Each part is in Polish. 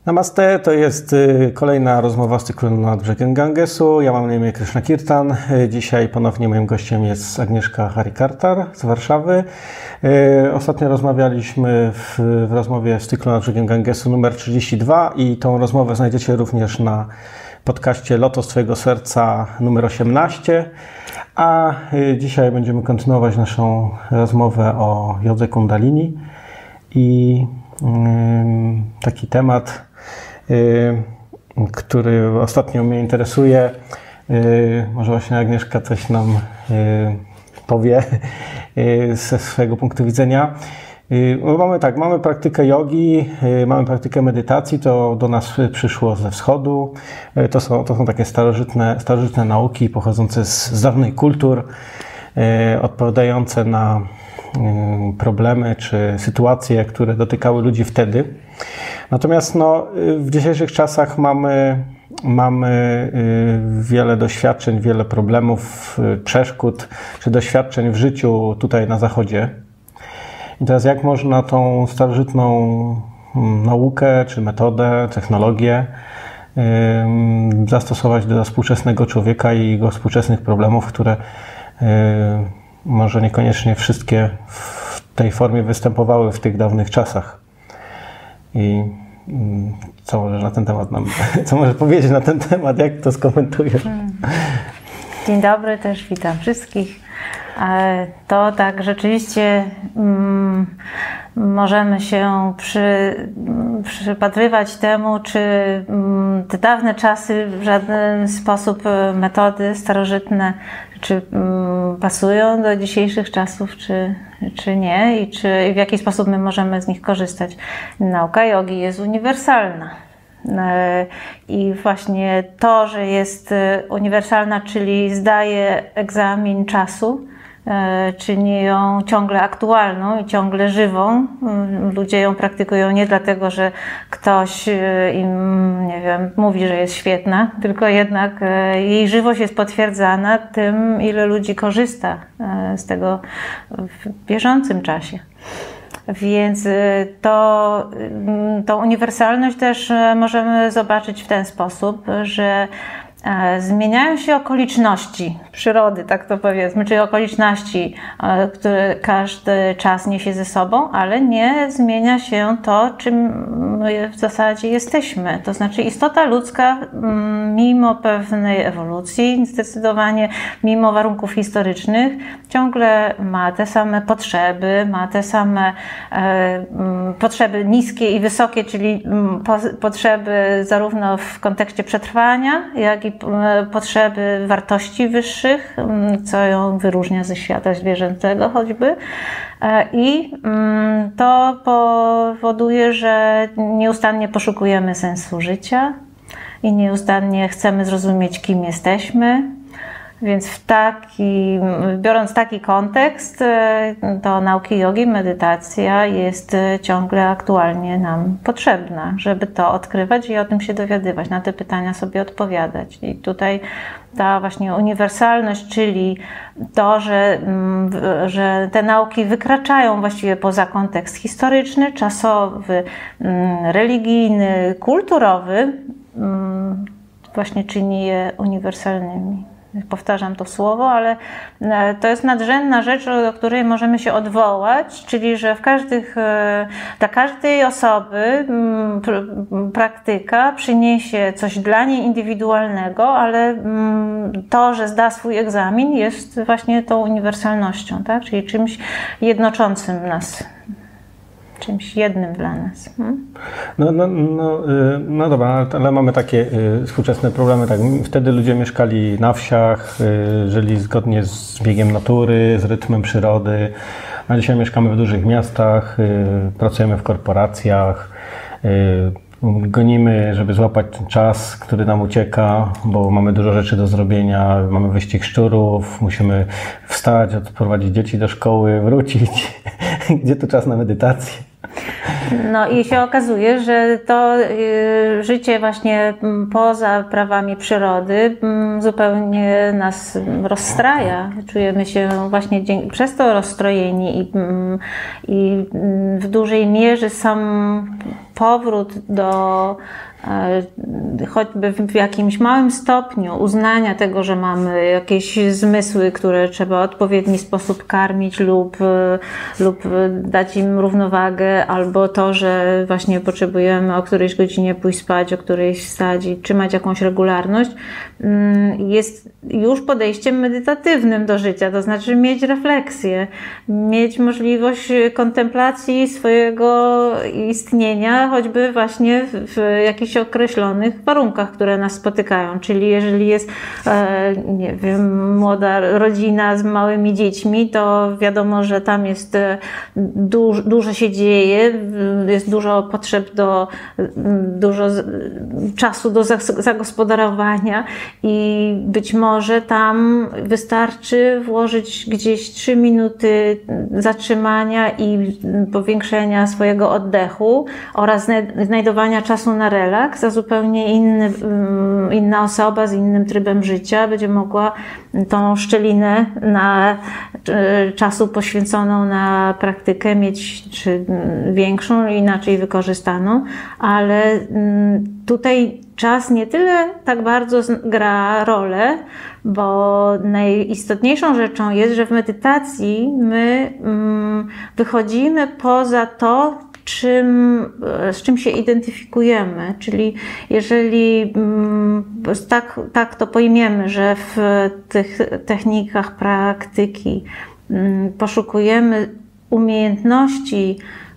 Namaste, to jest kolejna rozmowa z cyklu Nad brzegiem Gangesu. Ja mam na imię Krishna Kirtan. Dzisiaj ponownie moim gościem jest Agnieszka Harikartar z Warszawy. Ostatnio rozmawialiśmy w rozmowie z cyklu Nad brzegiem Gangesu numer 32 i tą rozmowę znajdziecie również na podcaście Lotos Twojego Serca numer 18. A dzisiaj będziemy kontynuować naszą rozmowę o jodze kundalini i taki temat, który ostatnio mnie interesuje. Może właśnie Agnieszka coś nam powie ze swojego punktu widzenia. Mamy praktykę jogi, mamy praktykę medytacji, to do nas przyszło ze wschodu. To są takie starożytne nauki pochodzące z dawnych kultur, odpowiadające na problemy czy sytuacje, które dotykały ludzi wtedy. Natomiast w dzisiejszych czasach mamy wiele doświadczeń, wiele problemów, przeszkód czy doświadczeń w życiu tutaj na Zachodzie. I teraz jak można tą starożytną naukę czy metodę, technologię zastosować do współczesnego człowieka i jego współczesnych problemów, które może niekoniecznie wszystkie w tej formie występowały w tych dawnych czasach. I co możesz na ten temat co możesz powiedzieć na ten temat, jak to skomentujesz? Dzień dobry, też witam wszystkich. To tak, rzeczywiście możemy się przypatrywać temu, czy te dawne czasy w żaden sposób metody starożytne czy pasują do dzisiejszych czasów, czy nie i w jaki sposób my możemy z nich korzystać. Nauka jogi jest uniwersalna. I właśnie to, że jest uniwersalna, czyli zdaje egzamin czasu, czyni ją ciągle aktualną i ciągle żywą. Ludzie ją praktykują nie dlatego, że ktoś im, nie wiem, mówi, że jest świetna, tylko jednak jej żywość jest potwierdzana tym, ile ludzi korzysta z tego w bieżącym czasie. Więc tą uniwersalność też możemy zobaczyć w ten sposób, że zmieniają się okoliczności przyrody, tak to powiedzmy, czyli okoliczności, które każdy czas niesie ze sobą, ale nie zmienia się to, czym my w zasadzie jesteśmy. To znaczy istota ludzka, mimo pewnej ewolucji, zdecydowanie mimo warunków historycznych, ciągle ma te same potrzeby, ma te same potrzeby niskie i wysokie, czyli potrzeby zarówno w kontekście przetrwania, jak i potrzeby wartości wyższych, co ją wyróżnia ze świata zwierzęcego choćby. I to powoduje, że nieustannie poszukujemy sensu życia i nieustannie chcemy zrozumieć, kim jesteśmy. Więc biorąc taki kontekst, to nauki jogi, medytacja jest ciągle aktualnie nam potrzebna, żeby to odkrywać i o tym się dowiadywać, na te pytania sobie odpowiadać. I tutaj ta właśnie uniwersalność, czyli to, że te nauki wykraczają właściwie poza kontekst historyczny, czasowy, religijny, kulturowy, właśnie czyni je uniwersalnymi. Powtarzam to słowo, ale to jest nadrzędna rzecz, do której możemy się odwołać, czyli że dla każdej osoby praktyka przyniesie coś dla niej indywidualnego, ale to, że zda swój egzamin, jest właśnie tą uniwersalnością, tak? Czyli czymś jednoczącym nas. Czymś jednym dla nas. No dobra, ale mamy takie współczesne problemy. Tak, wtedy ludzie mieszkali na wsiach, żyli zgodnie z biegiem natury, z rytmem przyrody. A dzisiaj mieszkamy w dużych miastach, pracujemy w korporacjach, gonimy, żeby złapać ten czas, który nam ucieka, bo mamy dużo rzeczy do zrobienia, mamy wyścig szczurów, musimy wstać, odprowadzić dzieci do szkoły, wrócić. Gdzie tu czas na medytację? No i się okazuje, że to życie właśnie poza prawami przyrody zupełnie nas rozstraja. Czujemy się właśnie przez to rozstrojeni i w dużej mierze są powrót do choćby w jakimś małym stopniu uznania tego, że mamy jakieś zmysły, które trzeba w odpowiedni sposób karmić lub dać im równowagę, albo to, że właśnie potrzebujemy o którejś godzinie pójść spać, o którejś wstać i trzymać jakąś regularność, jest już podejściem medytatywnym do życia, to znaczy mieć refleksję, mieć możliwość kontemplacji swojego istnienia, choćby właśnie w jakichś określonych warunkach, które nas spotykają. Czyli jeżeli jest, nie wiem, młoda rodzina z małymi dziećmi, to wiadomo, że tam jest dużo się dzieje, jest dużo potrzeb dużo czasu do zagospodarowania i być może tam wystarczy włożyć gdzieś 3 minuty zatrzymania i powiększenia swojego oddechu oraz znajdowania czasu na relaks, a zupełnie inna osoba z innym trybem życia będzie mogła tą szczelinę czasu poświęconą na praktykę mieć czy większą, inaczej wykorzystaną, ale tutaj czas nie tyle tak bardzo gra rolę, bo najistotniejszą rzeczą jest, że w medytacji my wychodzimy poza to, z czym się identyfikujemy. Czyli jeżeli tak to pojmiemy, że w tych technikach praktyki poszukujemy umiejętności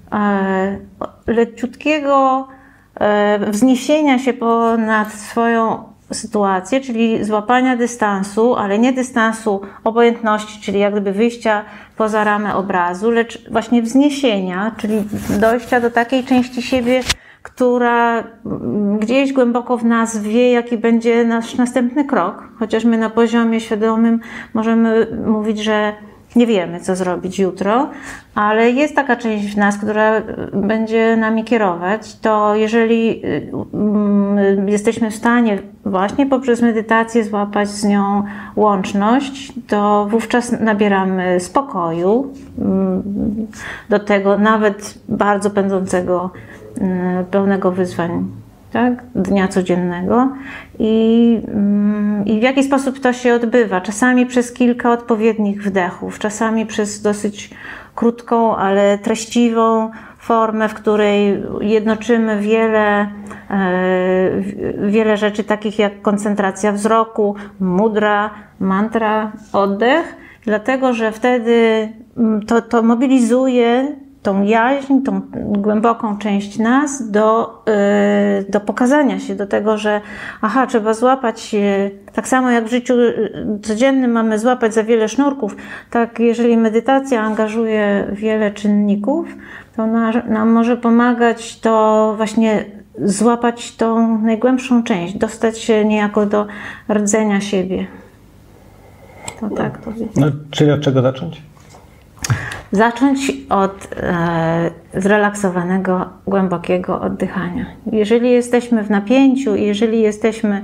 leciutkiego wzniesienia się ponad swoją sytuację, czyli złapania dystansu, ale nie dystansu obojętności, czyli jak gdyby wyjścia poza ramę obrazu, lecz właśnie wzniesienia, czyli dojścia do takiej części siebie, która gdzieś głęboko w nas wie, jaki będzie nasz następny krok. Chociaż my na poziomie świadomym możemy mówić, że nie wiemy, co zrobić jutro, ale jest taka część w nas, która będzie nami kierować. To jeżeli jesteśmy w stanie właśnie poprzez medytację złapać z nią łączność, to wówczas nabieramy spokoju, do tego nawet bardzo pędzącego, pełnego wyzwań, tak? Dnia codziennego i w jaki sposób to się odbywa. Czasami przez kilka odpowiednich wdechów, czasami przez dosyć krótką, ale treściwą formę, w której jednoczymy wiele rzeczy takich jak koncentracja wzroku, mudra, mantra, oddech, dlatego że wtedy to mobilizuje tą jaźń, tą głęboką część nas do pokazania się, do tego, że trzeba złapać, tak samo jak w życiu codziennym mamy złapać za wiele sznurków, tak jeżeli medytacja angażuje wiele czynników, to nam może pomagać to właśnie złapać tą najgłębszą część, dostać się niejako do rdzenia siebie. To tak to widzę. No, czyli od czego zacząć? Zacząć od zrelaksowanego, głębokiego oddychania. Jeżeli jesteśmy w napięciu, jeżeli jesteśmy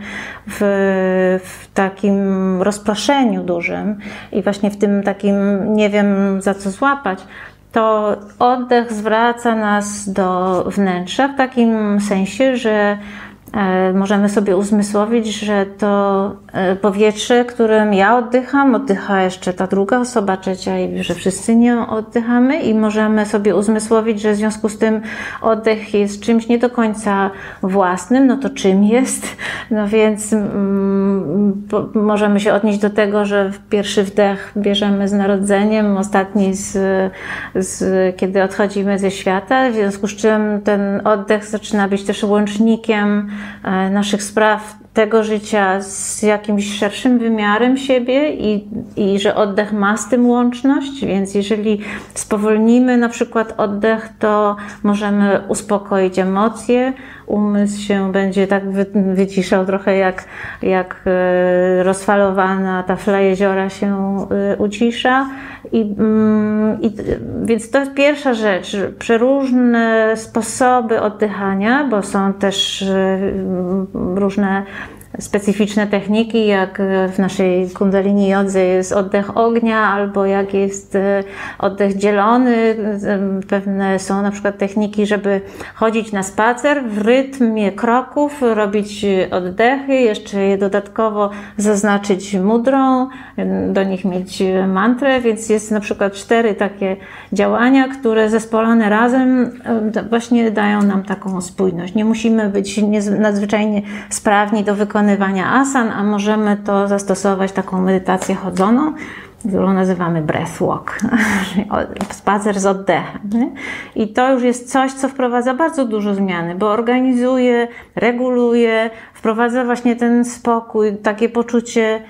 w takim rozproszeniu dużym i właśnie w tym takim nie wiem za co złapać, to oddech zwraca nas do wnętrza w takim sensie, że możemy sobie uzmysłowić, że to powietrze, którym ja oddycham, oddycha jeszcze ta druga osoba, trzecia i że wszyscy nią oddychamy i możemy sobie uzmysłowić, że w związku z tym oddech jest czymś nie do końca własnym, no to czym jest? No więc możemy się odnieść do tego, że pierwszy wdech bierzemy z narodzeniem, ostatni kiedy odchodzimy ze świata, w związku z czym ten oddech zaczyna być też łącznikiem naszych spraw tego życia z jakimś szerszym wymiarem siebie i że oddech ma z tym łączność, więc jeżeli spowolnimy na przykład oddech, to możemy uspokoić emocje, umysł się będzie tak wyciszał trochę jak rozfalowana tafla jeziora się ucisza. Więc to jest pierwsza rzecz, przeróżne sposoby oddychania, bo są też różne specyficzne techniki, jak w naszej kundalini jodze jest oddech ognia, albo jak jest oddech dzielony. Pewne są na przykład techniki, żeby chodzić na spacer w rytmie kroków, robić oddechy, jeszcze je dodatkowo zaznaczyć mudrą, do nich mieć mantrę, więc jest na przykład 4 takie działania, które zespolone razem właśnie dają nam taką spójność. Nie musimy być nadzwyczajnie sprawni do wykonywania asan, a możemy to zastosować taką medytację chodzoną, którą nazywamy breathwalk, spacer z oddechem. Nie? I to już jest coś, co wprowadza bardzo dużo zmiany, bo organizuje, reguluje, wprowadza właśnie ten spokój, takie poczucie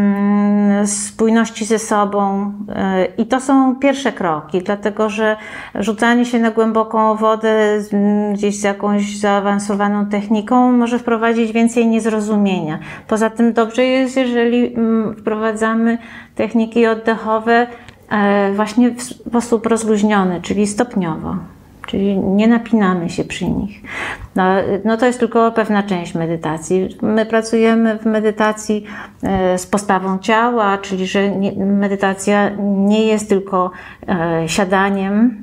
spójności ze sobą. I to są pierwsze kroki, dlatego że rzucanie się na głęboką wodę gdzieś z jakąś zaawansowaną techniką może wprowadzić więcej niezrozumienia. Poza tym dobrze jest, jeżeli wprowadzamy techniki oddechowe właśnie w sposób rozluźniony, czyli stopniowo. Czyli nie napinamy się przy nich. No to jest tylko pewna część medytacji. My pracujemy w medytacji z postawą ciała, czyli że medytacja nie jest tylko siadaniem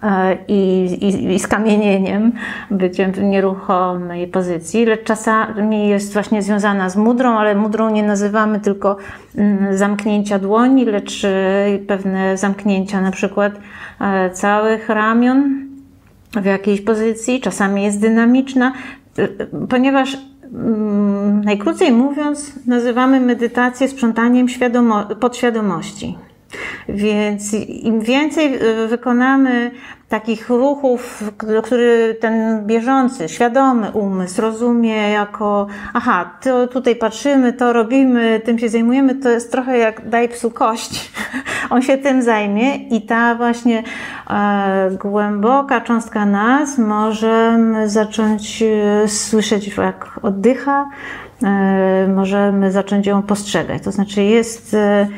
i skamienieniem, byciem w nieruchomej pozycji, lecz czasami jest właśnie związana z mudrą, ale mudrą nie nazywamy tylko zamknięcia dłoni, lecz pewne zamknięcia na przykład całych ramion w jakiejś pozycji, czasami jest dynamiczna, ponieważ najkrócej mówiąc nazywamy medytację sprzątaniem podświadomości. Więc im więcej wykonamy takich ruchów, który ten bieżący, świadomy umysł rozumie jako aha, to tutaj patrzymy, to robimy, tym się zajmujemy, to jest trochę jak daj psu kość. On się tym zajmie i ta właśnie głęboka cząstka nas możemy zacząć słyszeć, jak oddycha, możemy zacząć ją postrzegać. To znaczy jest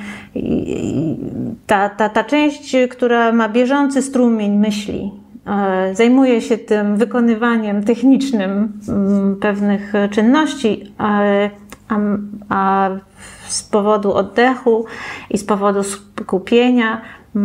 ta część, która ma bieżący strumień myśli, zajmuje się tym wykonywaniem technicznym pewnych czynności, a z powodu oddechu i z powodu skupienia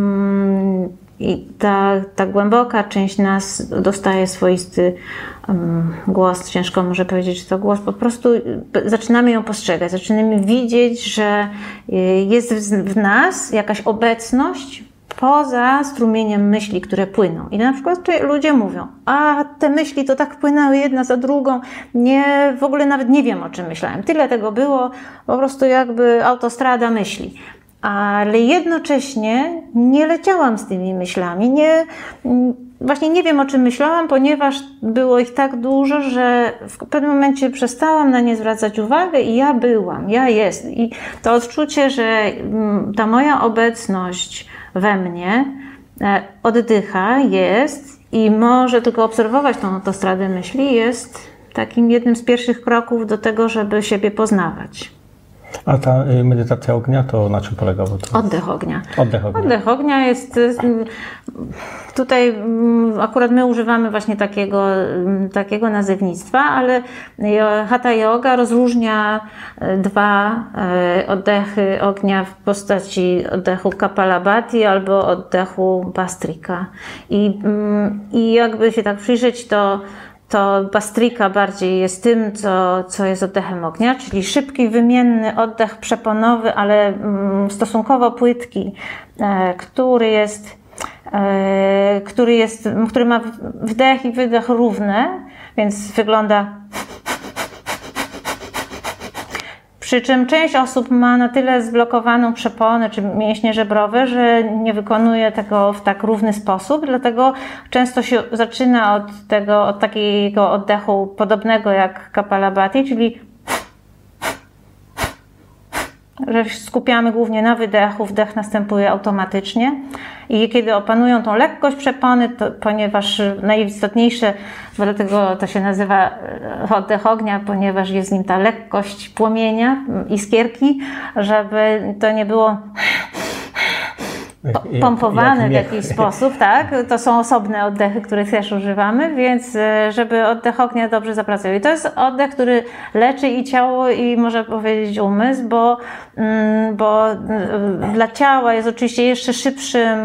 i ta głęboka część nas dostaje swoisty głos, ciężko może powiedzieć, że to głos, po prostu zaczynamy ją postrzegać, zaczynamy widzieć, że jest w nas jakaś obecność poza strumieniem myśli, które płyną. I na przykład ludzie mówią, a te myśli to tak płynęły jedna za drugą, w ogóle nawet nie wiem, o czym myślałem. Tyle tego było, po prostu jakby autostrada myśli. Ale jednocześnie nie leciałam z tymi myślami, właśnie nie wiem, o czym myślałam, ponieważ było ich tak dużo, że w pewnym momencie przestałam na nie zwracać uwagę i ja byłam, ja jest. I to odczucie, że ta moja obecność we mnie oddycha, jest i może tylko obserwować tą autostradę myśli, jest takim jednym z pierwszych kroków do tego, żeby siebie poznawać. A ta medytacja ognia to na czym polega? Oddech ognia. Oddech ognia jest... Tutaj akurat my używamy właśnie takiego nazewnictwa, ale Hatha Yoga rozróżnia 2 oddechy ognia w postaci oddechu Kapalabhati albo oddechu Bhastrika. I jakby się tak przyjrzeć, to Bhastrika bardziej jest tym, co jest oddechem ognia, czyli szybki, wymienny oddech przeponowy, ale stosunkowo płytki, który ma wdech i wydech równe, więc wygląda. Przy czym część osób ma na tyle zblokowaną przeponę czy mięśnie żebrowe, że nie wykonuje tego w tak równy sposób, dlatego często się zaczyna od takiego oddechu podobnego jak Kapalabhati, czyli że skupiamy głównie na wydechu, wdech następuje automatycznie i kiedy opanują tą lekkość przepony, to ponieważ najistotniejsze, dlatego to się nazywa oddech ognia, ponieważ jest w nim ta lekkość płomienia, iskierki, żeby to nie było pompowane w jakiś sposób, tak? To są osobne oddechy, których też używamy, więc żeby oddech ognia dobrze zapracował. I to jest oddech, który leczy i ciało, i można powiedzieć umysł, bo dla ciała jest oczywiście jeszcze szybszym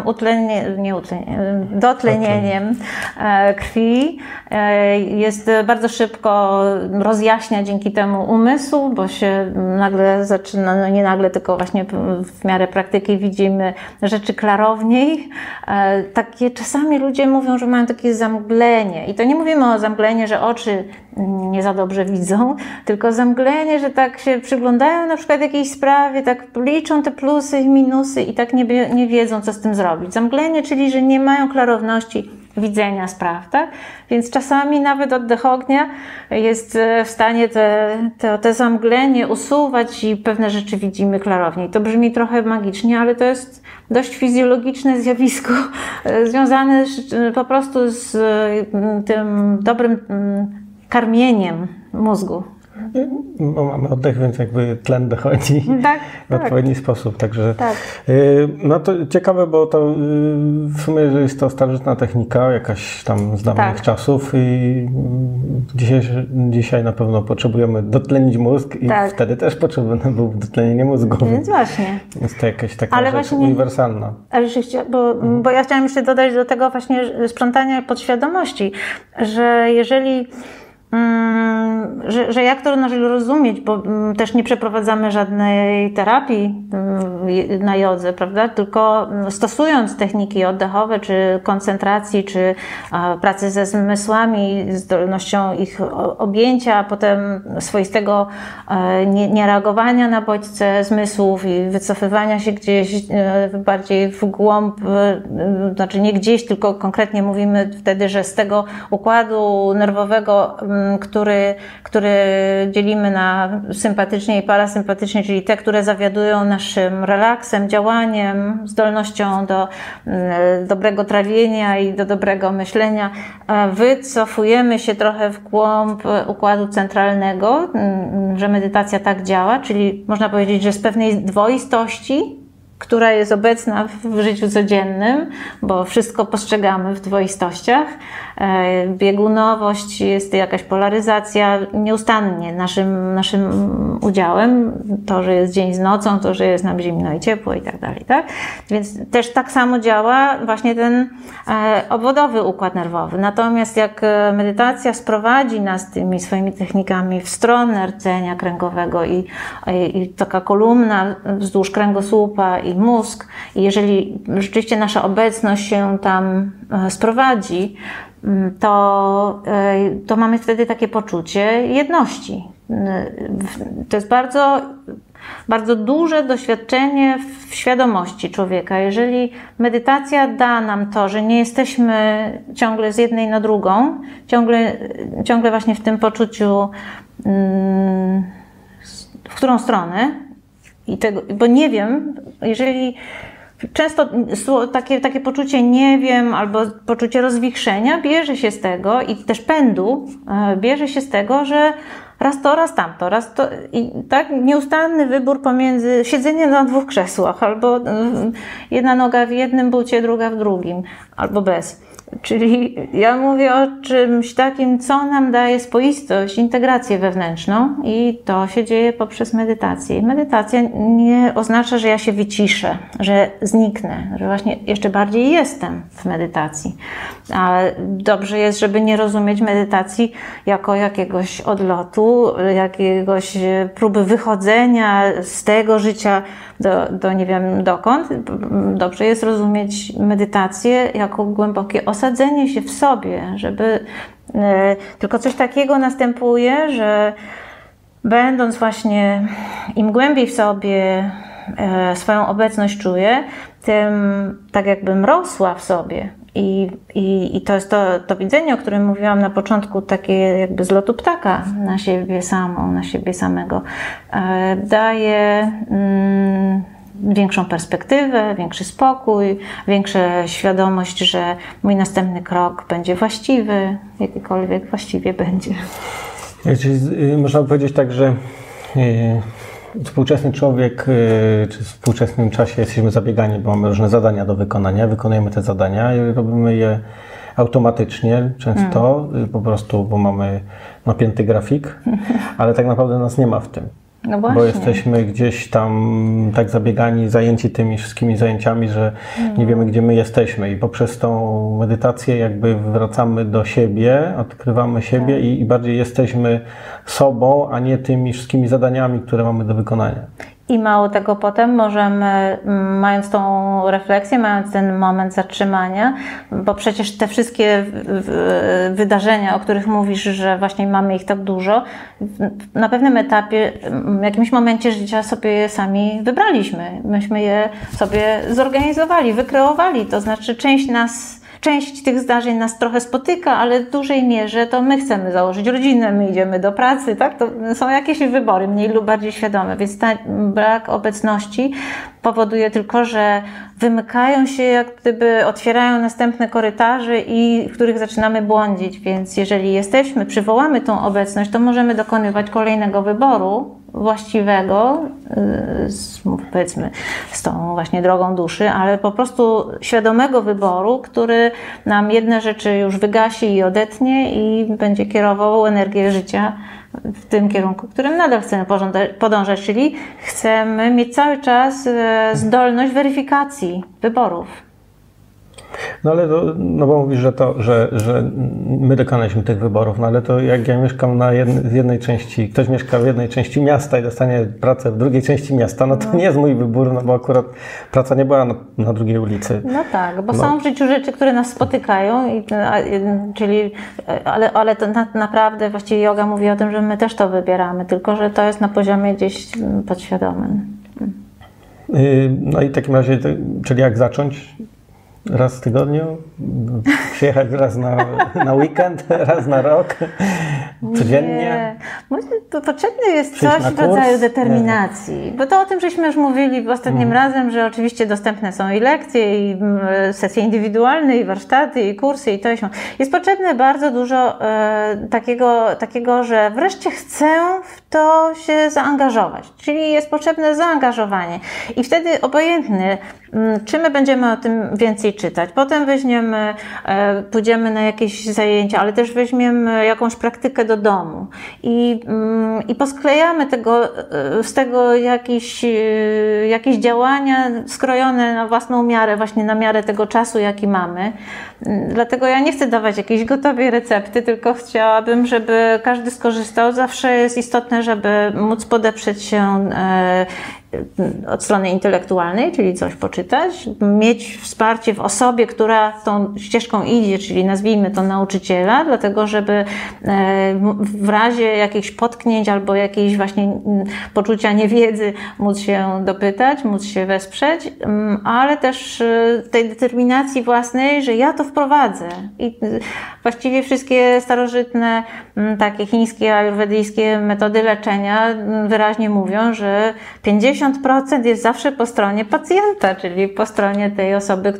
dotlenieniem krwi. Jest bardzo szybko rozjaśnia dzięki temu umysł, bo się nagle zaczyna, no nie nagle, tylko właśnie w miarę praktyki widzimy rzeczy klarowniej. Takie czasami ludzie mówią, że mają takie zamglenie. I to nie mówimy o zamglenie, że oczy nie za dobrze widzą, tylko zamglenie, że tak się przyglądają na przykład jakiejś sprawie, tak liczą te plusy i minusy i tak nie wiedzą, co z tym zrobić. Zamglenie, czyli że nie mają klarowności widzenia spraw, tak? Więc czasami nawet oddech ognia jest w stanie te zamglenie usuwać i pewne rzeczy widzimy klarowniej. To brzmi trochę magicznie, ale to jest dość fizjologiczne zjawisko związane po prostu z tym dobrym karmieniem mózgu. Bo mamy oddech, więc jakby tlen dochodzi w odpowiedni sposób. Także no to ciekawe, bo to w sumie że jest to starożytna technika, jakaś tam z dawnych czasów i dzisiaj na pewno potrzebujemy dotlenić mózg i wtedy też potrzebne było dotlenienie mózgu. Więc właśnie. Jest to jakaś taka rzecz uniwersalna. Ale bo ja chciałam jeszcze dodać do tego właśnie sprzątania podświadomości, że jeżeli że jak to należy rozumieć, bo też nie przeprowadzamy żadnej terapii na jodze, prawda? Tylko stosując techniki oddechowe, czy koncentracji, czy pracy ze zmysłami, zdolnością ich objęcia, a potem swoistego niereagowania na bodźce zmysłów i wycofywania się gdzieś bardziej w głąb, znaczy nie gdzieś, tylko konkretnie mówimy wtedy, że z tego układu nerwowego, który dzielimy na sympatycznie i parasympatycznie, czyli te, które zawiadują naszym relaksem, działaniem, zdolnością do dobrego trawienia i do dobrego myślenia, wycofujemy się trochę w głąb układu centralnego, że medytacja tak działa, czyli można powiedzieć, że z pewnej dwoistości, która jest obecna w życiu codziennym, bo wszystko postrzegamy w dwoistościach. Biegunowość, jest jakaś polaryzacja nieustannie naszym udziałem. To, że jest dzień z nocą, to, że jest nam zimno i ciepło i tak dalej, tak? Więc też tak samo działa właśnie ten obwodowy układ nerwowy. Natomiast jak medytacja sprowadzi nas tymi swoimi technikami w stronę rdzenia kręgowego i taka kolumna wzdłuż kręgosłupa i mózg, i jeżeli rzeczywiście nasza obecność się tam sprowadzi, to mamy wtedy takie poczucie jedności. To jest bardzo, bardzo duże doświadczenie w świadomości człowieka. Jeżeli medytacja da nam to, że nie jesteśmy ciągle z jednej na drugą, ciągle właśnie w tym poczuciu, w którą stronę, bo nie wiem, jeżeli często takie poczucie nie wiem albo poczucie rozwichrzenia bierze się z tego i też pędu bierze się z tego, że raz to, raz tamto, raz to i tak nieustanny wybór pomiędzy siedzenie na dwóch krzesłach albo jedna noga w jednym bucie, druga w drugim albo bez. Czyli ja mówię o czymś takim, co nam daje spoistość, integrację wewnętrzną i to się dzieje poprzez medytację. I medytacja nie oznacza, że ja się wyciszę, że zniknę, że właśnie jeszcze bardziej jestem w medytacji. Ale dobrze jest, żeby nie rozumieć medytacji jako jakiegoś odlotu, jakiegoś próby wychodzenia z tego życia do nie wiem dokąd. Dobrze jest rozumieć medytację jako głębokie osadzenie się w sobie, żeby tylko coś takiego następuje, że będąc właśnie im głębiej w sobie swoją obecność czuję, tym tak jakbym rosła w sobie. I to jest to widzenie, o którym mówiłam na początku, takie jakby z lotu ptaka na siebie samą, na siebie samego, daje większą perspektywę, większy spokój, większą świadomość, że mój następny krok będzie właściwy, jakikolwiek właściwie będzie. Czyli można powiedzieć tak, że Współczesny człowiek, czy w współczesnym czasie jesteśmy zabiegani, bo mamy różne zadania do wykonania, wykonujemy te zadania i robimy je automatycznie, często po prostu, bo mamy napięty grafik, ale tak naprawdę nas nie ma w tym. No właśnie. Bo jesteśmy gdzieś tam tak zabiegani, zajęci tymi wszystkimi zajęciami, że nie wiemy, gdzie my jesteśmy i poprzez tą medytację jakby wracamy do siebie, odkrywamy siebie i bardziej jesteśmy sobą, a nie tymi wszystkimi zadaniami, które mamy do wykonania. I mało tego, potem możemy, mając tą refleksję, mając ten moment zatrzymania, bo przecież te wszystkie wydarzenia, o których mówisz, że właśnie mamy ich tak dużo, na pewnym etapie, w jakimś momencie życia sobie je sami wybraliśmy. Myśmy je sobie zorganizowali, wykreowali, to znaczy część tych zdarzeń nas trochę spotyka, ale w dużej mierze to my chcemy założyć rodzinę, my idziemy do pracy, tak? To są jakieś wybory, mniej lub bardziej świadome, więc ten brak obecności powoduje tylko, że wymykają się, jak gdyby otwierają następne korytarze, w których zaczynamy błądzić, więc jeżeli przywołamy tą obecność, to możemy dokonywać kolejnego wyboru, właściwego, powiedzmy z tą właśnie drogą duszy, ale po prostu świadomego wyboru, który nam jedne rzeczy już wygasi i odetnie i będzie kierował energię życia w tym kierunku, którym nadal chcemy podążać, czyli chcemy mieć cały czas zdolność weryfikacji wyborów. No ale to, no bo mówisz, że my dokonaliśmy tych wyborów, no ale to jak ja mieszkam w jednej części, ktoś mieszka w jednej części miasta i dostanie pracę w drugiej części miasta, no to nie jest mój wybór, no bo akurat praca nie była na drugiej ulicy. No tak, bo są w życiu rzeczy, które nas spotykają, ale to naprawdę właściwie yoga mówi o tym, że my też to wybieramy, tylko że to jest na poziomie gdzieś podświadomym. No i w takim razie, czyli jak zacząć? Raz w tygodniu? Przyjechać raz na weekend? Raz na rok? Codziennie? Nie. To potrzebne jest coś w rodzaju determinacji. Bo to o tym żeśmy już mówili ostatnim razem, że oczywiście dostępne są i lekcje, i sesje indywidualne, i warsztaty, i kursy, i to jest potrzebne bardzo dużo takiego, że wreszcie chcę w to się zaangażować. Czyli jest potrzebne zaangażowanie. I wtedy obojętny, czy my będziemy o tym więcej czytać. Potem pójdziemy na jakieś zajęcia, ale też weźmiemy jakąś praktykę do domu i posklejamy z tego jakieś działania skrojone na własną miarę, właśnie na miarę tego czasu, jaki mamy. Dlatego ja nie chcę dawać jakiejś gotowej recepty, tylko chciałabym, żeby każdy skorzystał. Zawsze jest istotne, żeby móc podeprzeć się od strony intelektualnej, czyli coś poczytać, mieć wsparcie w osobie, która tą ścieżką idzie, czyli nazwijmy to nauczyciela, dlatego żeby w razie jakichś potknięć albo jakiejś właśnie poczucia niewiedzy móc się dopytać, móc się wesprzeć, ale też tej determinacji własnej, że ja to wprowadzę. I właściwie wszystkie starożytne, takie chińskie, ajurwedyjskie metody leczenia wyraźnie mówią, że 50% jest zawsze po stronie pacjenta, czyli po stronie tej osoby,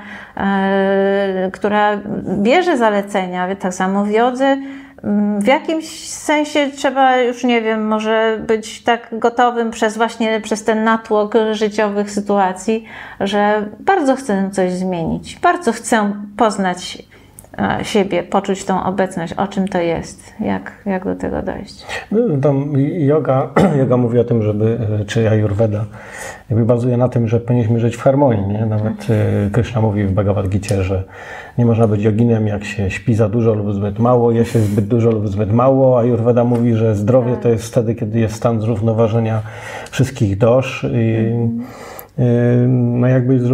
która bierze zalecenia. Tak samo w jodze w jakimś sensie trzeba, już nie wiem, może być tak gotowym przez ten natłok życiowych sytuacji, że bardzo chcę coś zmienić, bardzo chcę poznać siebie, poczuć tą obecność, o czym to jest, jak do tego dojść. No, tam yoga mówi o tym, czy Ayurveda jakby bazuje na tym, że powinniśmy żyć w harmonii, nie? Nawet Krishna mówi w Bhagavad Gicie, że nie można być joginem, jak się śpi za dużo lub zbyt mało, je się zbyt dużo lub zbyt mało. Ayurveda mówi, że zdrowie to jest wtedy, kiedy jest stan zrównoważenia wszystkich dosz. No jak być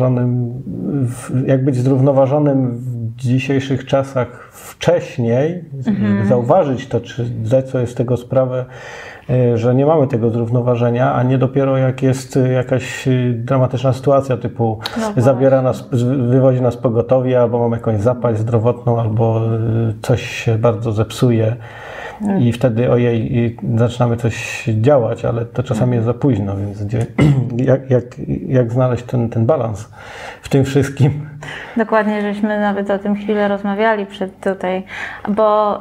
zrównoważonym w dzisiejszych czasach wcześniej, zauważyć to, czy zdać sobie z tego sprawę, że nie mamy tego zrównoważenia, a nie dopiero jak jest jakaś dramatyczna sytuacja typu wywozi nas pogotowie, albo mamy jakąś zapaść zdrowotną, albo coś się bardzo zepsuje. I wtedy ojej, zaczynamy coś działać, ale to czasami jest za późno, więc jak znaleźć ten balans w tym wszystkim? Dokładnie, żeśmy nawet o tym chwilę rozmawiali tutaj, bo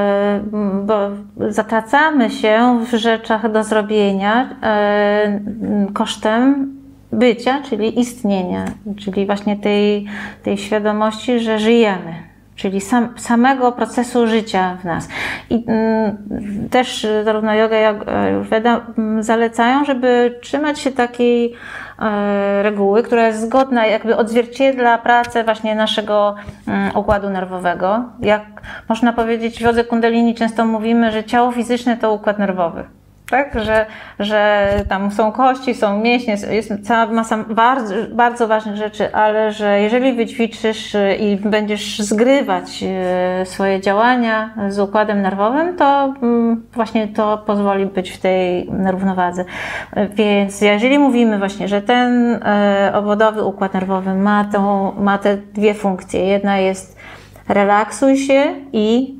zatracamy się w rzeczach do zrobienia kosztem bycia, czyli istnienia, czyli właśnie tej świadomości, że żyjemy. Czyli samego procesu życia w nas. I też zarówno yoga, jak i Ayurveda zalecają, żeby trzymać się takiej reguły, która jest zgodna, jakby odzwierciedla pracę właśnie naszego układu nerwowego. Jak można powiedzieć, w jodze kundalini często mówimy, że ciało fizyczne to układ nerwowy. Tak, że tam są kości, są mięśnie, jest cała masa bardzo ważnych rzeczy, ale że jeżeli wyćwiczysz i będziesz zgrywać swoje działania z układem nerwowym, to właśnie to pozwoli być w tej równowadze. Więc jeżeli mówimy właśnie, że ten obwodowy układ nerwowy ma te dwie funkcje. Jedna jest relaksuj się i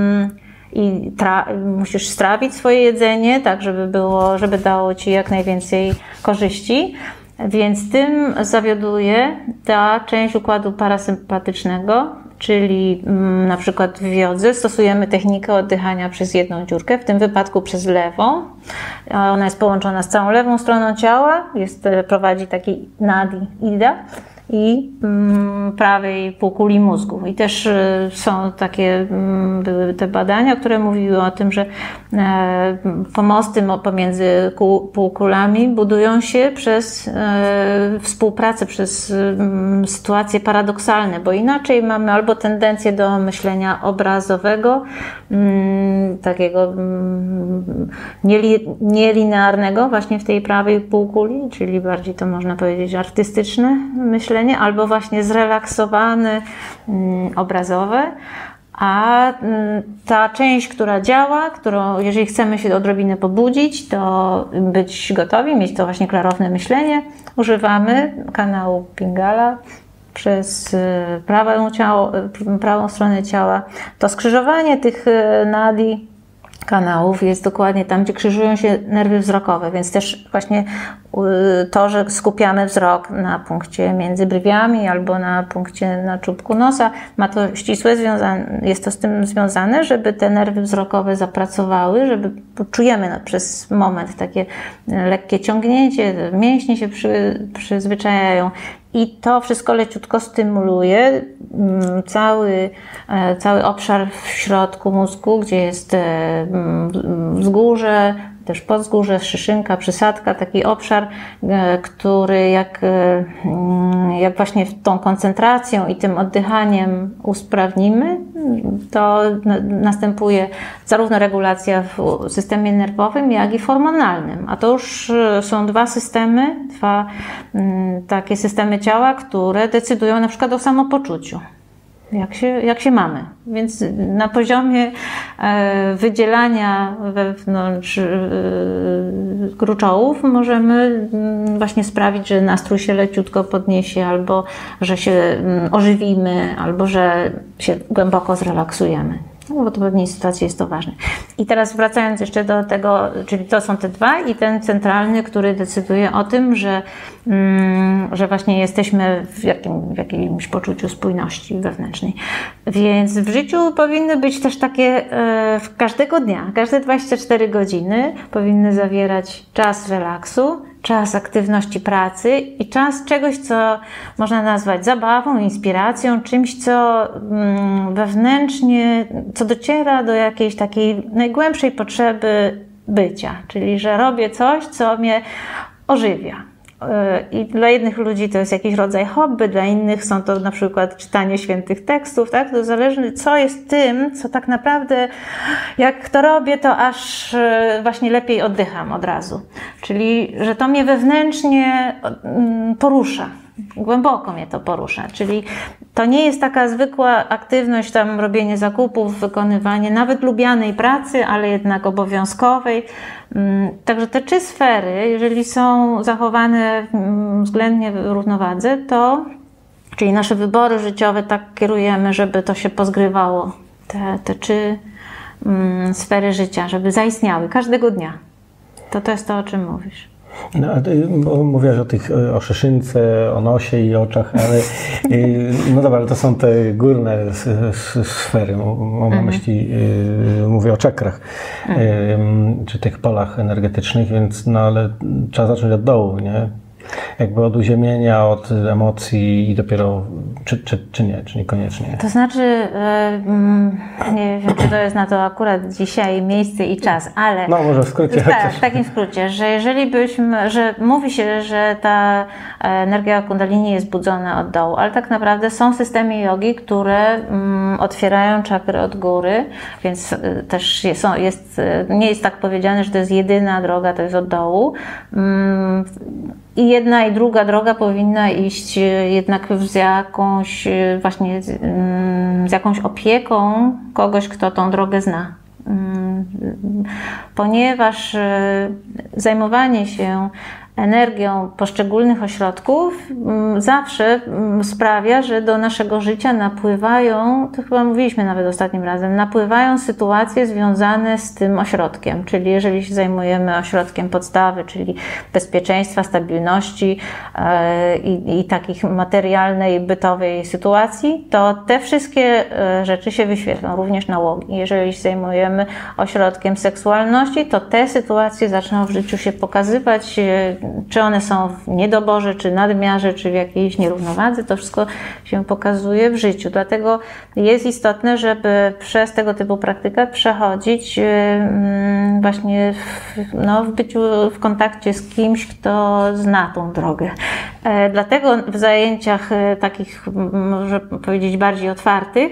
musisz strawić swoje jedzenie, tak żeby dało ci jak najwięcej korzyści. Więc tym zawioduje ta część układu parasympatycznego, czyli na przykład w jodze stosujemy technikę oddychania przez jedną dziurkę, w tym wypadku przez lewą. Ona jest połączona z całą lewą stroną ciała, prowadzi taki nadi ida i prawej półkuli mózgu. I też są były te badania, które mówiły o tym, że pomosty pomiędzy półkulami budują się przez współpracę, przez sytuacje paradoksalne, bo inaczej mamy albo tendencję do myślenia obrazowego, takiego nielinearnego właśnie w tej prawej półkuli, czyli bardziej to można powiedzieć artystyczne myślenie, albo właśnie zrelaksowane, obrazowe. A ta część, która działa, jeżeli chcemy się odrobinę pobudzić, to być gotowi, mieć to właśnie klarowne myślenie, używamy kanału Pingala przez prawą stronę ciała. To skrzyżowanie tych nadi kanałów jest dokładnie tam, gdzie krzyżują się nerwy wzrokowe, więc też właśnie to, że skupiamy wzrok na punkcie między brwiami albo na punkcie na czubku nosa, ma to ścisłe jest to z tym związane, żeby te nerwy wzrokowe zapracowały, żeby czujemy przez moment takie lekkie ciągnięcie, mięśnie się przyzwyczajają. I to wszystko leciutko stymuluje cały obszar w środku mózgu, gdzie jest wzgórze, też podzgórze, szyszynka, przysadka, taki obszar, który jak właśnie tą koncentracją i tym oddychaniem usprawnimy, to następuje zarówno regulacja w systemie nerwowym, jak i hormonalnym. A to już są dwa takie systemy ciała, które decydują na przykład o samopoczuciu. Jak się mamy. Więc na poziomie wydzielania wewnątrz gruczołów możemy właśnie sprawić, że nastrój się leciutko podniesie, albo że się ożywimy, albo że się głęboko zrelaksujemy. No, bo to w pewnej sytuacji jest to ważne. I teraz wracając jeszcze do tego, czyli to są te dwa i ten centralny, który decyduje o tym, że właśnie jesteśmy w jakimś poczuciu spójności wewnętrznej. Więc w życiu powinny być też takie każdego dnia, każde 24 godziny powinny zawierać czas relaksu, czas aktywności pracy i czas czegoś, co można nazwać zabawą, inspiracją, czymś, co wewnętrznie, co dociera do jakiejś takiej najgłębszej potrzeby bycia. Czyli, że robię coś, co mnie ożywia. I dla jednych ludzi to jest jakiś rodzaj hobby, dla innych są to na przykład czytanie świętych tekstów, tak? To zależy, co jest tym, co tak naprawdę, jak to robię, to aż właśnie lepiej oddycham od razu. Czyli, że to mnie wewnętrznie porusza. Głęboko mnie to porusza, czyli to nie jest taka zwykła aktywność, tam robienie zakupów, wykonywanie nawet lubianej pracy, ale jednak obowiązkowej. Także te 3 sfery, jeżeli są zachowane względnie w równowadze, czyli nasze wybory życiowe tak kierujemy, żeby to się pozgrywało, te 3 sfery życia, żeby zaistniały każdego dnia. To jest to, o czym mówisz. No, mówiłaś o szyszynce, o nosie i oczach, ale no dobra, ale to są te górne sfery. Mam na myśli, mówię o czakrach, czy tych polach energetycznych, więc no ale trzeba zacząć od dołu, nie? Jakby od uziemienia, od emocji i dopiero, czy nie, czy niekoniecznie. To znaczy, nie wiem, czy to jest na to akurat dzisiaj miejsce i czas, ale... No może w skrócie. Tak, w takim skrócie, że jeżeli że mówi się, że ta energia kundalini jest budzona od dołu, ale tak naprawdę są systemy jogi, które otwierają czakry od góry, więc też nie jest tak powiedziane, że to jest jedyna droga, to jest od dołu. I jedna i druga droga powinna iść jednak z jakąś właśnie z jakąś opieką kogoś, kto tą drogę zna. Ponieważ zajmowanie się energią poszczególnych ośrodków zawsze sprawia, że do naszego życia napływają, to chyba mówiliśmy nawet ostatnim razem, napływają sytuacje związane z tym ośrodkiem. Czyli jeżeli się zajmujemy ośrodkiem podstawy, czyli bezpieczeństwa, stabilności i takich materialnej, bytowej sytuacji, to te wszystkie rzeczy się wyświetlą, również nałogi. Jeżeli się zajmujemy ośrodkiem seksualności, to te sytuacje zaczną w życiu się pokazywać, czy one są w niedoborze, czy nadmiarze, czy w jakiejś nierównowadze, to wszystko się pokazuje w życiu. Dlatego jest istotne, żeby przez tego typu praktykę przechodzić właśnie w byciu w kontakcie z kimś, kto zna tą drogę. Dlatego w zajęciach takich, można powiedzieć, bardziej otwartych,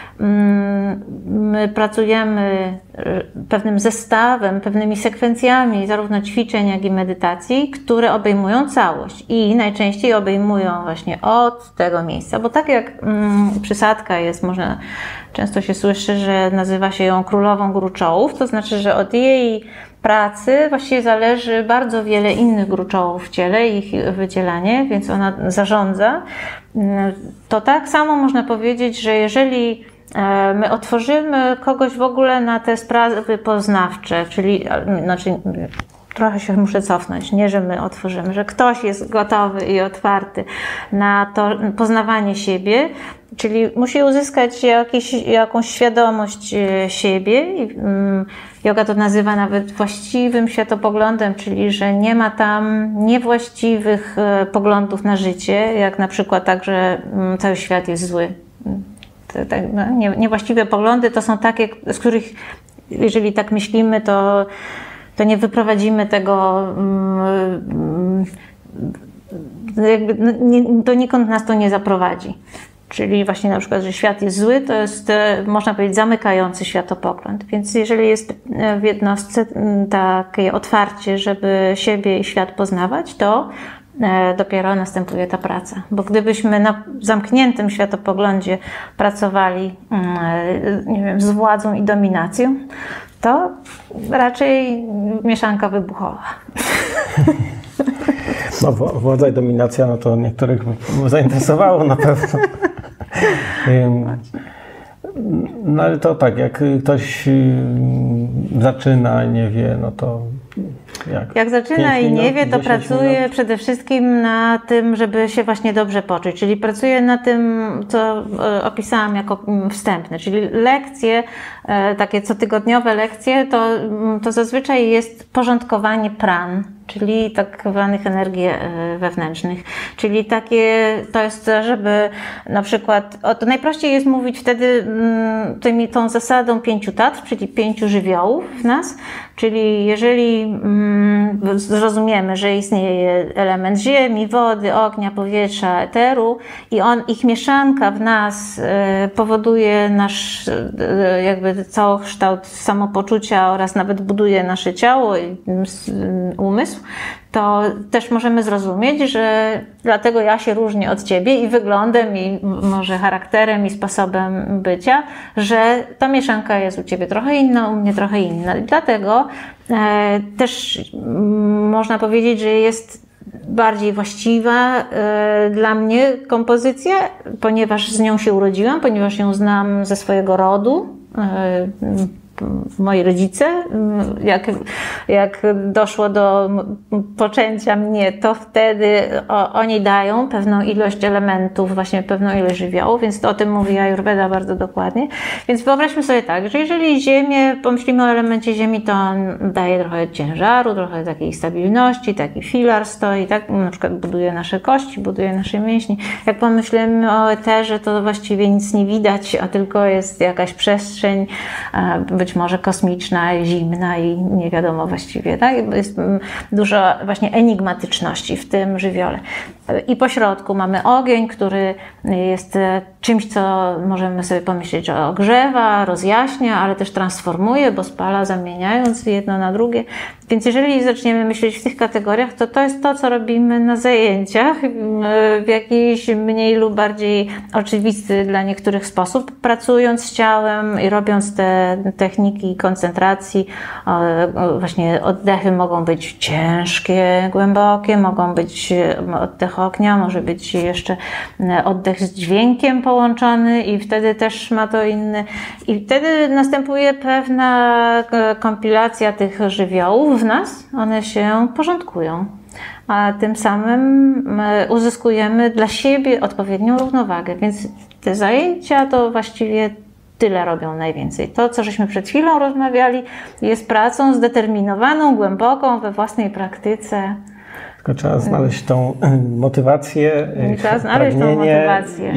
my pracujemy pewnym zestawem, pewnymi sekwencjami zarówno ćwiczeń, jak i medytacji, które obejmują całość i najczęściej obejmują właśnie od tego miejsca, bo tak jak przysadka jest, często się słyszy, że nazywa się ją królową gruczołów, to znaczy, że od jej pracy właściwie zależy bardzo wiele innych gruczołów w ciele, ich wydzielanie, więc ona zarządza. To tak samo można powiedzieć, że jeżeli my otworzymy kogoś w ogóle na te sprawy poznawcze, czyli trochę się muszę cofnąć, nie, że my otworzymy, że ktoś jest gotowy i otwarty na to poznawanie siebie, czyli musi uzyskać jakąś świadomość siebie. Joga to nazywa nawet właściwym światopoglądem, czyli że nie ma tam niewłaściwych poglądów na życie, jak na przykład tak, że cały świat jest zły. Niewłaściwe poglądy to są takie, z których jeżeli tak myślimy, to nie wyprowadzimy tego, donikąd nas to nie zaprowadzi. Czyli właśnie na przykład, że świat jest zły, to jest, można powiedzieć, zamykający światopogląd. Więc jeżeli jest w jednostce takie otwarcie, żeby siebie i świat poznawać, to dopiero następuje ta praca. Bo gdybyśmy na zamkniętym światopoglądzie pracowali, nie wiem, z władzą i dominacją, to raczej mieszanka wybuchowa. No, władza i dominacja, no to niektórych zainteresowało na pewno. No ale to tak, jak ktoś zaczyna i nie wie, no to jak zaczyna i nie wie, to pracuje przede wszystkim na tym, żeby się właśnie dobrze poczuć. Czyli pracuje na tym, co opisałam jako wstępne. Czyli lekcje, takie cotygodniowe lekcje, to zazwyczaj jest porządkowanie pran, czyli tak zwanych energii wewnętrznych. Czyli to jest, żeby na przykład, to najprościej jest mówić wtedy tą zasadą 5 tatw, czyli 5 żywiołów w nas. Czyli jeżeli zrozumiemy, że istnieje element ziemi, wody, ognia, powietrza, eteru i ich mieszanka w nas powoduje nasz jakby całokształt samopoczucia oraz nawet buduje nasze ciało i umysł, to też możemy zrozumieć, że dlatego ja się różnię od Ciebie i wyglądem, i może charakterem, i sposobem bycia, że ta mieszanka jest u Ciebie trochę inna, u mnie trochę inna. I dlatego też można powiedzieć, że jest bardziej właściwa dla mnie kompozycja, ponieważ z nią się urodziłam, ponieważ ją znam ze swojego rodu, moi rodzice. Jak doszło do poczęcia mnie, to wtedy oni dają pewną ilość elementów, właśnie pewną ilość żywiołów, więc o tym mówi Ayurveda bardzo dokładnie. Więc wyobraźmy sobie tak, że jeżeli Ziemię, pomyślimy o elemencie Ziemi, to on daje trochę ciężaru, trochę takiej stabilności, taki filar stoi, tak? Na przykład buduje nasze kości, buduje nasze mięśnie. Jak pomyślimy o eterze, to właściwie nic nie widać, a tylko jest jakaś przestrzeń, być może kosmiczna, zimna i nie wiadomo właściwie, tak? Jest dużo właśnie enigmatyczności w tym żywiole. I po środku mamy ogień, który jest czymś, co możemy sobie pomyśleć, że ogrzewa, rozjaśnia, ale też transformuje, bo spala, zamieniając jedno na drugie. Więc jeżeli zaczniemy myśleć w tych kategoriach, to jest to, co robimy na zajęciach w jakiś mniej lub bardziej oczywisty dla niektórych sposób, pracując z ciałem i robiąc te techniki koncentracji. Właśnie oddechy mogą być ciężkie, głębokie, mogą być oddech ognia, może być jeszcze oddech z dźwiękiem połączony i wtedy też ma to inny. I wtedy następuje pewna kompilacja tych żywiołów w nas, one się porządkują, a tym samym uzyskujemy dla siebie odpowiednią równowagę. Więc te zajęcia to właściwie tyle robią najwięcej. To, co żeśmy przed chwilą rozmawiali, jest pracą zdeterminowaną, głęboką we własnej praktyce. Tylko trzeba znaleźć tą motywację, pragnienie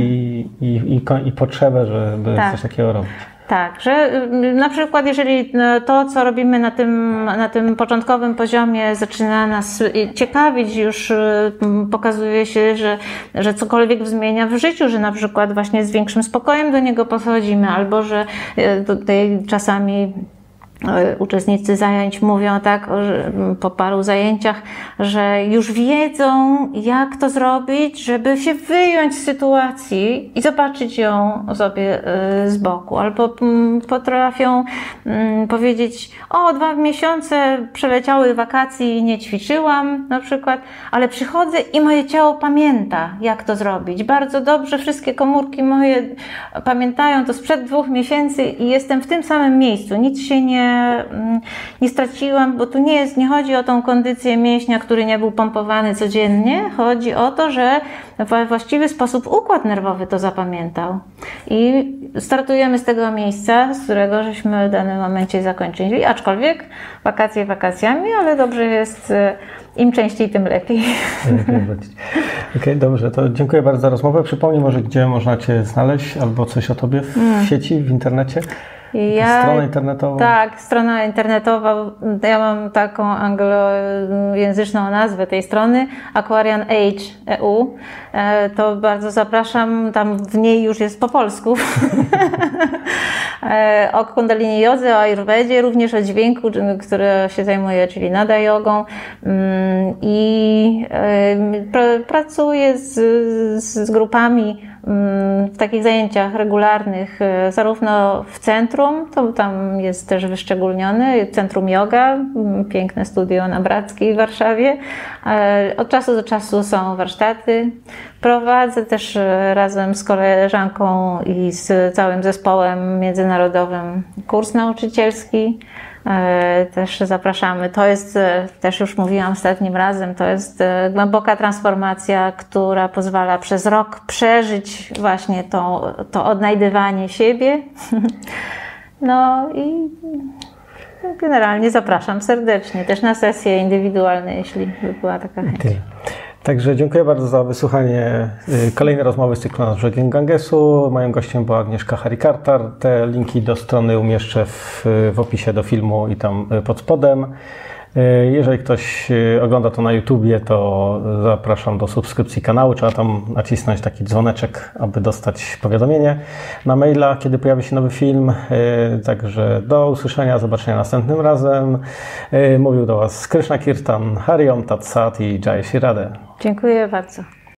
i potrzebę, żeby coś takiego robić. Tak, że na przykład jeżeli to, co robimy na tym początkowym poziomie zaczyna nas ciekawić, już pokazuje się, że cokolwiek zmienia w życiu, że na przykład właśnie z większym spokojem do niego podchodzimy, albo że tutaj czasami uczestnicy zajęć mówią tak po paru zajęciach, że już wiedzą, jak to zrobić, żeby się wyjąć z sytuacji i zobaczyć ją sobie z boku. Albo potrafią powiedzieć, 2 miesiące przeleciały wakacji i nie ćwiczyłam na przykład, ale przychodzę i moje ciało pamięta, jak to zrobić. Bardzo dobrze wszystkie komórki moje pamiętają to sprzed 2 miesięcy i jestem w tym samym miejscu. Nic się nie straciłam, bo tu nie chodzi o tą kondycję mięśnia, który nie był pompowany codziennie. Chodzi o to, że w właściwy sposób układ nerwowy to zapamiętał. I startujemy z tego miejsca, z którego żeśmy w danym momencie zakończyli, aczkolwiek wakacje wakacjami, ale dobrze jest im częściej, tym lepiej. Okej, dobrze, to dziękuję bardzo za rozmowę. Przypomnij może, gdzie można Cię znaleźć albo coś o Tobie w sieci, w internecie. Stronę internetową? Tak, strona internetowa. Ja mam taką anglojęzyczną nazwę tej strony, Aquarian Age.eu. To bardzo zapraszam, tam w niej już jest po polsku. O kundalini jodze, o ayurvedzie, również o dźwięku, który się zajmuje, czyli nada jogą. I pracuję z grupami w takich zajęciach regularnych, zarówno w centrum, to tam jest też wyszczególnione, Centrum Yoga, piękne studio na Brackiej w Warszawie. Od czasu do czasu są warsztaty. Prowadzę też razem z koleżanką i z całym zespołem międzynarodowym kurs nauczycielski. Też zapraszamy. To jest, też już mówiłam ostatnim razem, to jest głęboka transformacja, która pozwala przez rok przeżyć właśnie to odnajdywanie siebie. No i generalnie zapraszam serdecznie, też na sesje indywidualne, jeśli by była taka chęć. Także dziękuję bardzo za wysłuchanie kolejnej rozmowy z cyklu Nad brzegiem Gangesu. Moim gościem była Agnieszka Harikartar. Te linki do strony umieszczę w opisie do filmu i tam pod spodem. Jeżeli ktoś ogląda to na YouTubie, to zapraszam do subskrypcji kanału. Trzeba tam nacisnąć taki dzwoneczek, aby dostać powiadomienie na maila, kiedy pojawi się nowy film. Także do usłyszenia, zobaczenia następnym razem. Mówił do Was Krishna Kirtan, Hari Om Tat Sat i Jai Shri Radhe. Dziękuję bardzo.